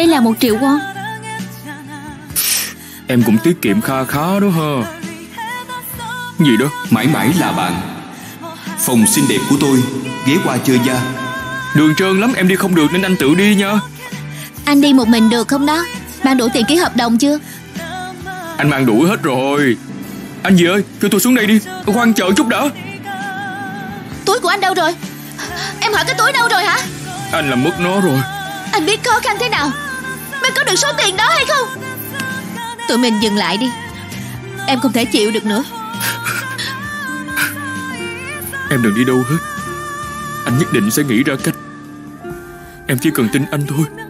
Đây là 1 triệu won. Em cũng tiết kiệm kha khá đó ha. Gì đó? Mãi mãi là bạn. Phòng xinh đẹp của tôi, ghé qua chơi nha. Đường trơn lắm, em đi không được nên anh tự đi nha. Anh đi một mình được không đó? Mang đủ tiền ký hợp đồng chưa? Anh mang đủ hết rồi. Anh gì ơi, cho tôi xuống đây đi. Khoan chờ chút đã. Túi của anh đâu rồi? Em hỏi cái túi đâu rồi hả? Anh làm mất nó rồi. Anh biết khó khăn thế nào mới có được số tiền đó hay không? Tụi mình dừng lại đi. Em không thể chịu được nữa. Em đừng đi đâu hết. Anh nhất định sẽ nghĩ ra cách. Em chỉ cần tin anh thôi.